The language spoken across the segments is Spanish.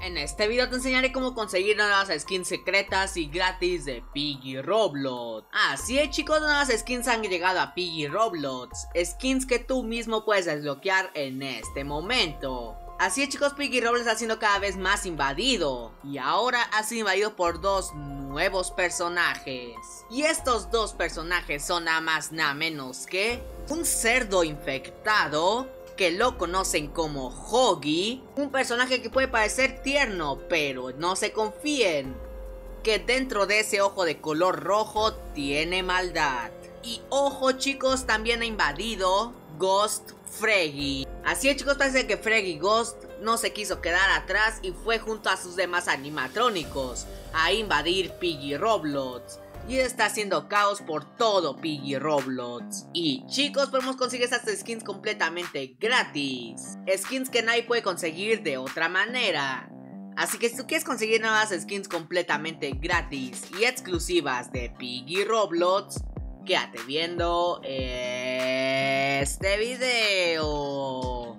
En este video te enseñaré cómo conseguir nuevas skins secretas y gratis de Piggy Roblox. Así es chicos, nuevas skins han llegado a Piggy Roblox, skins que tú mismo puedes desbloquear en este momento. Así es chicos, Piggy Roblox está siendo cada vez más invadido, y ahora ha sido invadido por dos nuevos personajes. Y estos dos personajes son nada más nada menos que un cerdo infectado, que lo conocen como Hoggy, un personaje que puede parecer tierno, pero no se confíen, que dentro de ese ojo de color rojo tiene maldad. Y ojo chicos, también ha invadido Ghost Freddy. Así es chicos, parece que Freddy Ghost no se quiso quedar atrás y fue junto a sus demás animatrónicos a invadir Piggy Roblox. Y está haciendo caos por todo Piggy Roblox. Y chicos, podemos conseguir estas skins completamente gratis, skins que nadie puede conseguir de otra manera. Así que si tú quieres conseguir nuevas skins completamente gratis y exclusivas de Piggy Roblox, quédate viendo este video.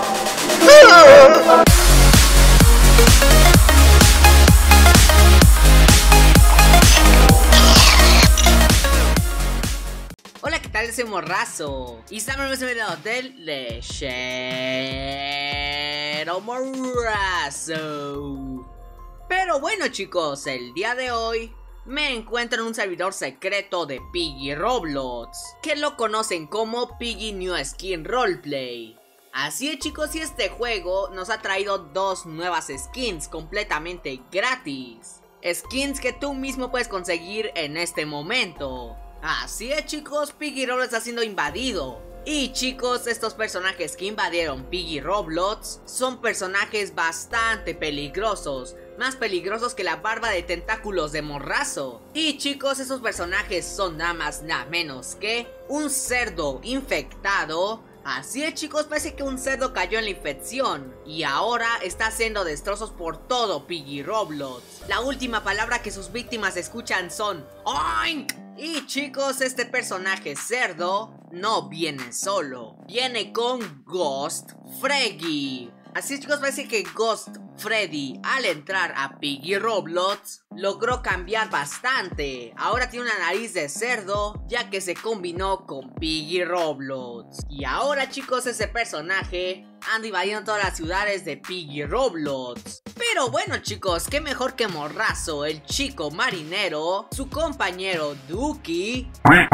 Hola, ¿qué tal? Soy Morrazo y estamos en este video del Lechero Morrazo. Pero bueno chicos, el día de hoy me encuentro en un servidor secreto de Piggy Roblox, que lo conocen como Piggy New Skin Roleplay. Así es chicos, y este juego nos ha traído dos nuevas skins completamente gratis, skins que tú mismo puedes conseguir en este momento. Así es chicos, Piggy Roblox está siendo invadido. Y chicos, estos personajes que invadieron Piggy Roblox son personajes bastante peligrosos, más peligrosos que la barba de tentáculos de Morrazo. Y chicos, esos personajes son nada más nada menos que un cerdo infectado. Así es chicos, parece que un cerdo cayó en la infección y ahora está haciendo destrozos por todo Piggy Roblox. La última palabra que sus víctimas escuchan son OINK. Y chicos, este personaje cerdo no viene solo, viene con Ghost Freddy. Así es chicos, parece que Ghost Freddy al entrar a Piggy Roblox logró cambiar bastante. Ahora tiene una nariz de cerdo, ya que se combinó con Piggy Roblox. Y ahora chicos, ese personaje anda invadiendo todas las ciudades de Piggy Roblox. Pero bueno chicos, qué mejor que Morrazo, el chico marinero, su compañero Duki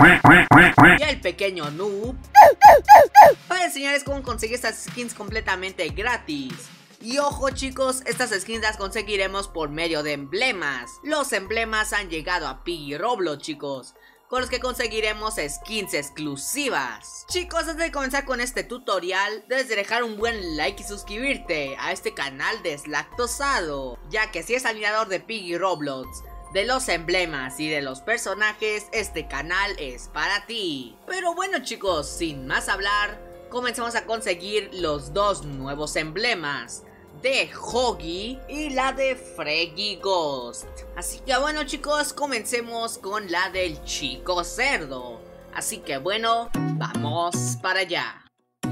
y el pequeño Noob, para enseñarles cómo conseguir estas skins completamente gratis. Y ojo chicos, estas skins las conseguiremos por medio de emblemas. Los emblemas han llegado a Piggy Roblox chicos, con los que conseguiremos skins exclusivas. Chicos, antes de comenzar con este tutorial, debes de dejar un buen like y suscribirte a este canal deslactosado, ya que si eres admirador de Piggy Roblox, de los emblemas y de los personajes, este canal es para ti. Pero bueno chicos, sin más hablar, comencemos a conseguir los dos nuevos emblemas de Hoggy y la de Freddy Ghost. Así que bueno chicos, comencemos con la del chico cerdo. Así que bueno, vamos para allá.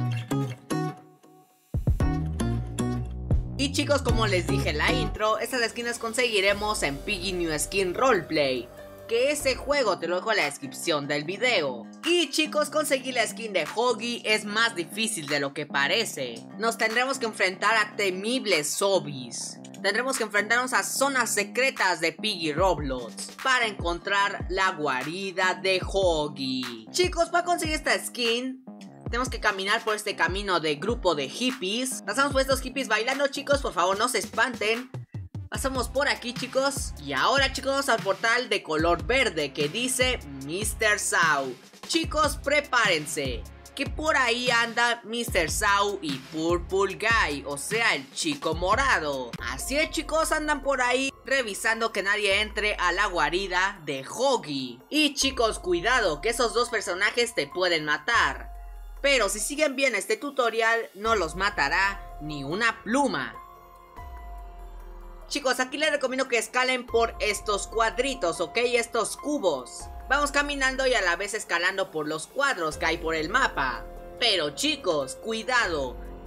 Y chicos, como les dije en la intro, estas skins las conseguiremos en Piggy New Skin Roleplay, que ese juego te lo dejo en la descripción del video. Y chicos, conseguir la skin de Hoggy es más difícil de lo que parece. Nos tendremos que enfrentar a temibles zombies. Tendremos que enfrentarnos a zonas secretas de Piggy Roblox para encontrar la guarida de Hoggy. Chicos, para conseguir esta skin tenemos que caminar por este camino de grupo de hippies. Pasamos por estos hippies bailando chicos, por favor no se espanten. Pasamos por aquí chicos. Y ahora chicos, al portal de color verde que dice Mr. Sau. Chicos, prepárense, que por ahí anda Mr. Sau y Purple Guy, o sea el chico morado. Así es chicos, andan por ahí revisando que nadie entre a la guarida de Hoggy. Y chicos, cuidado, que esos dos personajes te pueden matar, pero si siguen bien este tutorial no los matará ni una pluma. Chicos, aquí les recomiendo que escalen por estos cuadritos, ¿ok? Estos cubos. Vamos caminando y a la vez escalando por los cuadros que hay por el mapa. Pero chicos, cuidado,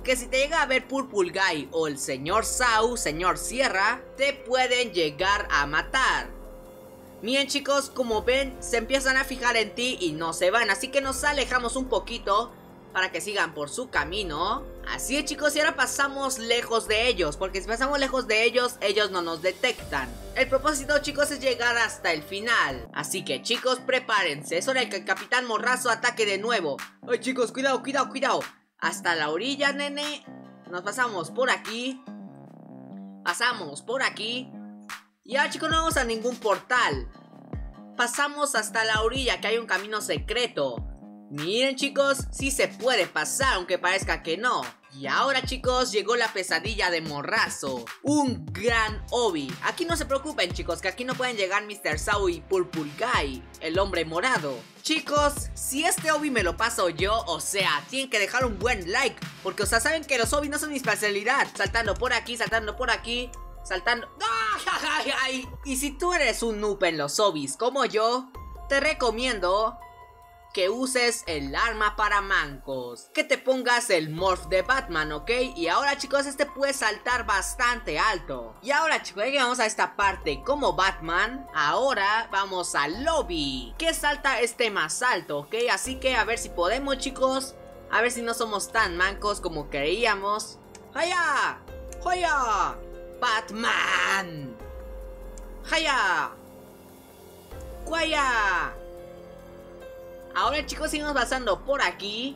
que si te llega a ver Purple Guy o el señor Sau, señor Sierra, te pueden llegar a matar. Miren chicos, como ven, se empiezan a fijar en ti y no se van, así que nos alejamos un poquito para que sigan por su camino. Así es chicos, y ahora pasamos lejos de ellos, porque si pasamos lejos de ellos, ellos no nos detectan. El propósito chicos es llegar hasta el final. Así que chicos, prepárense, es hora de que el Capitán Morrazo ataque de nuevo. Ay chicos, cuidado, cuidado, cuidado. Hasta la orilla, nene. Nos pasamos por aquí. Pasamos por aquí. Y ahora chicos, no vamos a ningún portal. Pasamos hasta la orilla, que hay un camino secreto. Miren chicos, sí se puede pasar, aunque parezca que no. Y ahora chicos, llegó la pesadilla de Morrazo, un gran Obi. Aquí no se preocupen chicos, que aquí no pueden llegar Mr. Sau y Purple Guy, el hombre morado. Chicos, si este Obi me lo paso yo, o sea, tienen que dejar un buen like, porque o sea, saben que los Obi no son mi especialidad. Saltando por aquí, saltando por aquí, saltando... ¡Ay! Y si tú eres un noob en los Obis como yo, te recomiendo que uses el arma para mancos, que te pongas el morph de Batman, ¿ok? Y ahora chicos, este puede saltar bastante alto. Y ahora chicos, ya llegamos a esta parte como Batman. Ahora vamos al lobby, que salta este más alto, ¿ok? Así que a ver si podemos chicos, a ver si no somos tan mancos como creíamos. ¡Haya! ¡Haya! ¡Batman! ¡Haya! ¡Guaya! Ahora chicos, seguimos pasando por aquí.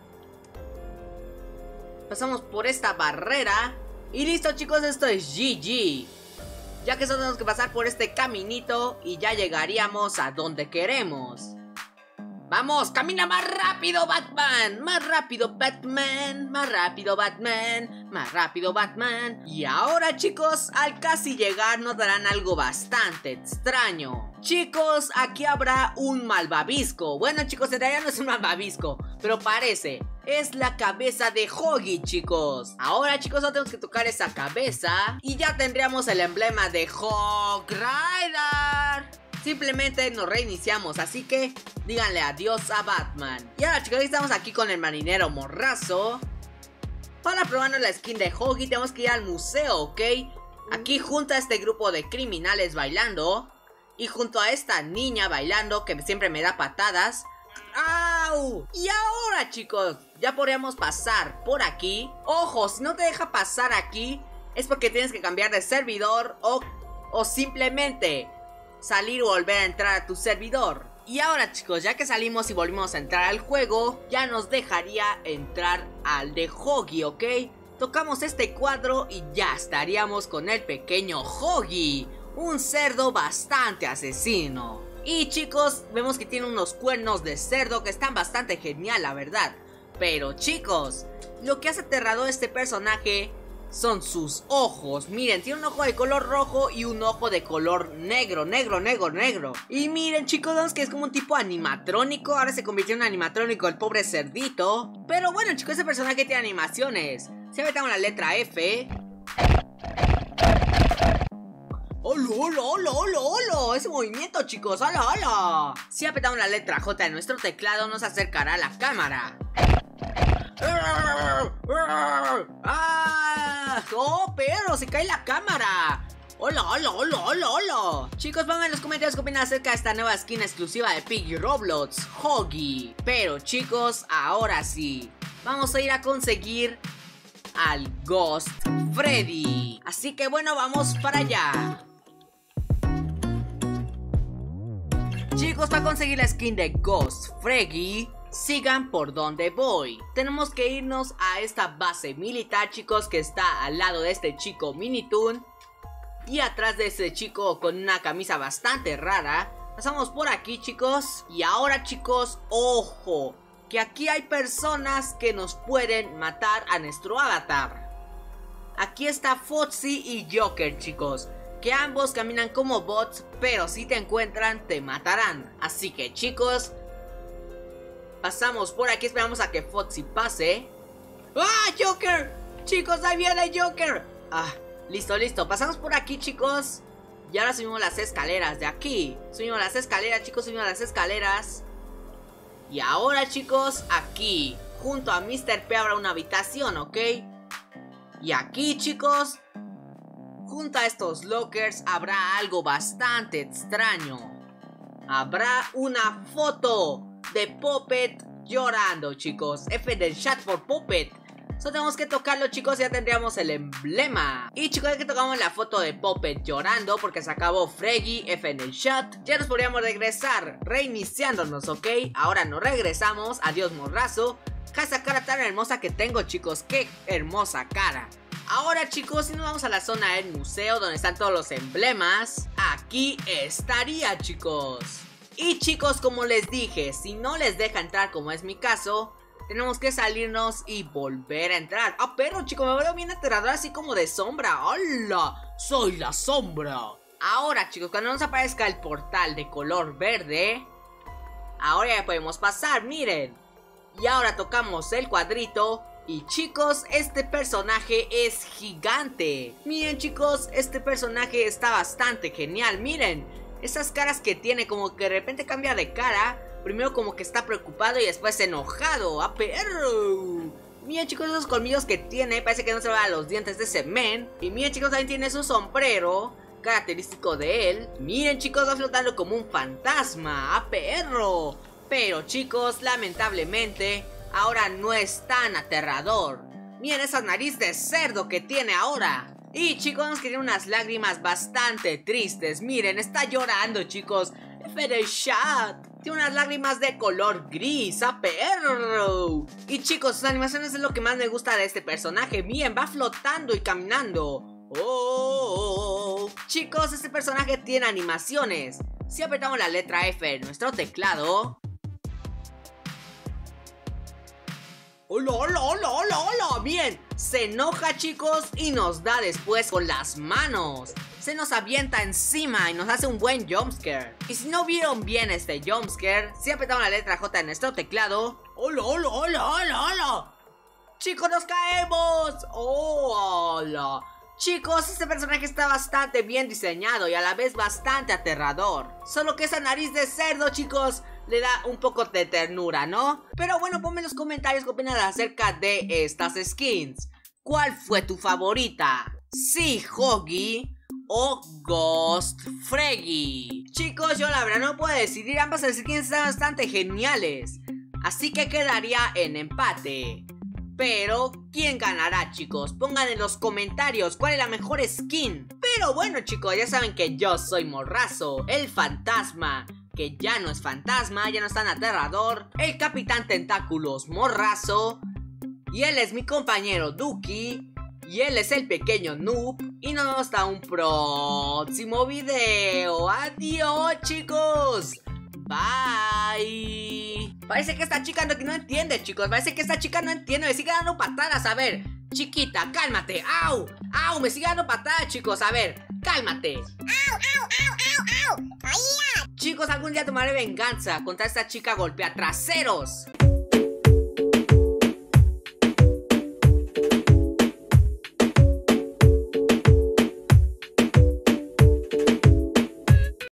Pasamos por esta barrera. Y listo chicos, esto es GG. Ya que solo tenemos que pasar por este caminito y ya llegaríamos a donde queremos. ¡Vamos! ¡Camina más rápido, Batman! ¡Más rápido, Batman! ¡Más rápido, Batman! ¡Más rápido, Batman! Y ahora, chicos, al casi llegar nos darán algo bastante extraño. Chicos, aquí habrá un malvavisco. Bueno, chicos, en realidad no es un malvavisco, pero parece. Es la cabeza de Hoggy, chicos. Ahora, chicos, solo tenemos que tocar esa cabeza y ya tendríamos el emblema de Hog Rider. Simplemente nos reiniciamos, así que díganle adiós a Batman. Y ahora chicos, estamos aquí con el marinero Morrazo. Para probarnos la skin de Hoggy tenemos que ir al museo, ¿ok? Aquí junto a este grupo de criminales bailando y junto a esta niña bailando que siempre me da patadas. ¡Au! Y ahora chicos, ya podríamos pasar por aquí. Ojo, si no te deja pasar aquí es porque tienes que cambiar de servidor o simplemente salir o volver a entrar a tu servidor. Y ahora chicos, ya que salimos y volvimos a entrar al juego, ya nos dejaría entrar al de Hoggy, ¿ok? Tocamos este cuadro y ya estaríamos con el pequeño Hoggy, un cerdo bastante asesino. Y chicos, vemos que tiene unos cuernos de cerdo que están bastante genial, la verdad. Pero chicos, lo que hace aterrador a este personaje son sus ojos. Miren, tiene un ojo de color rojo y un ojo de color negro. Y miren chicos, vemos que es como un tipo animatrónico. Ahora se convirtió en un animatrónico el pobre cerdito. Pero bueno chicos, ese personaje tiene animaciones. Si apretamos la letra F. ¡Hola! Ese movimiento chicos, ¡hola! Si apretamos la letra J de nuestro teclado nos acercará a la cámara. ¡Ah! ¡Oh, perro! ¡Se cae la cámara! ¡Hola! Chicos, pongan en los comentarios qué opinan acerca de esta nueva skin exclusiva de Piggy Roblox, Hoggy. Pero chicos, ahora sí, vamos a ir a conseguir al Ghost Freddy. Así que bueno, vamos para allá. Chicos, para conseguir la skin de Ghost Freddy, sigan por donde voy. Tenemos que irnos a esta base militar, chicos, que está al lado de este chico Minitoon. Y atrás de ese chico con una camisa bastante rara. Pasamos por aquí, chicos. Y ahora, chicos, ojo, que aquí hay personas que nos pueden matar a nuestro avatar. Aquí está Foxy y Joker, chicos, que ambos caminan como bots, pero si te encuentran te matarán. Así que chicos, pasamos por aquí, esperamos a que Foxy pase. ¡Ah, Joker! Chicos, ahí viene Joker. Ah, listo, pasamos por aquí, chicos. Y ahora subimos las escaleras de aquí. Subimos las escaleras, chicos, subimos las escaleras. Y ahora, chicos, aquí, junto a Mr. P habrá una habitación, ¿ok? Y aquí, chicos, junto a estos lockers habrá algo bastante extraño. Habrá una foto de Puppet llorando, chicos. F en el chat por Puppet. Solo tenemos que tocarlo, chicos, y ya tendríamos el emblema. Y chicos, ya que tocamos la foto de Puppet llorando porque se acabó Freggy, F en el chat, ya nos podríamos regresar reiniciándonos, ¿ok? Ahora nos regresamos. Adiós, morrazo. Esa cara tan hermosa que tengo, chicos. Qué hermosa cara. Ahora, chicos, si nos vamos a la zona del museo donde están todos los emblemas, aquí estaría, chicos. Y chicos, como les dije, si no les deja entrar como es mi caso, tenemos que salirnos y volver a entrar. Ah, pero chicos, me veo bien aterrador así como de sombra. ¡Hola! ¡Soy la sombra! Ahora, chicos, cuando nos aparezca el portal de color verde, ahora ya podemos pasar, miren. Y ahora tocamos el cuadrito. Y chicos, este personaje es gigante. Miren, chicos, este personaje está bastante genial. Miren, esas caras que tiene, como que de repente cambia de cara. Primero como que está preocupado y después enojado. ¡Ah, perro! Miren, chicos, esos colmillos que tiene. Parece que no se le van los dientes de ese men. Y miren, chicos, también tiene su sombrero característico de él. Miren, chicos, va flotando como un fantasma. ¡Ah, perro! Pero chicos, lamentablemente ahora no es tan aterrador. Miren esa nariz de cerdo que tiene ahora. Y chicos, nos tiene unas lágrimas bastante tristes. Miren, está llorando, chicos. F en el chat. Tiene unas lágrimas de color gris. ¡A perro! Y chicos, sus animaciones es lo que más me gusta de este personaje. Miren, va flotando y caminando. ¡Oh! Chicos, este personaje tiene animaciones. Si apretamos la letra F en nuestro teclado, ¡hola, hola, hola, hola, hola! Bien, se enoja, chicos, y nos da después con las manos. Se nos avienta encima y nos hace un buen jumpscare. Y si no vieron bien este jumpscare, si apretamos la letra J en nuestro teclado, ¡hola, hola, hola, hola, hola! ¡Chicos, nos caemos! ¡Oh, hola! Chicos, este personaje está bastante bien diseñado y a la vez bastante aterrador. Solo que esa nariz de cerdo, chicos, le da un poco de ternura, ¿no? Pero bueno, ponme en los comentarios qué opinas acerca de estas skins. ¿Cuál fue tu favorita? ¿Sí, Hoggy o Ghost Freggy? Chicos, yo la verdad no puedo decidir. Ambas skins están bastante geniales, así que quedaría en empate. Pero, ¿quién ganará, chicos? Pongan en los comentarios cuál es la mejor skin. Pero bueno, chicos, ya saben que yo soy Morrazo, el fantasma, que ya no es fantasma, ya no es tan aterrador, el Capitán Tentáculos Morrazo, y él es mi compañero Duki, y él es el pequeño Noob, y nos vemos hasta un próximo video. Adiós, chicos. Bye. Parece que esta chica no entiende, chicos. Parece que esta chica no entiende. Me sigue dando patadas. A ver, chiquita, cálmate. ¡Au! ¡Au! Me sigue dando patadas, chicos. A ver, cálmate. ¡Au, au, au, au, au! ¡Ay! Chicos, algún día tomaré venganza contra esta chica golpea traseros.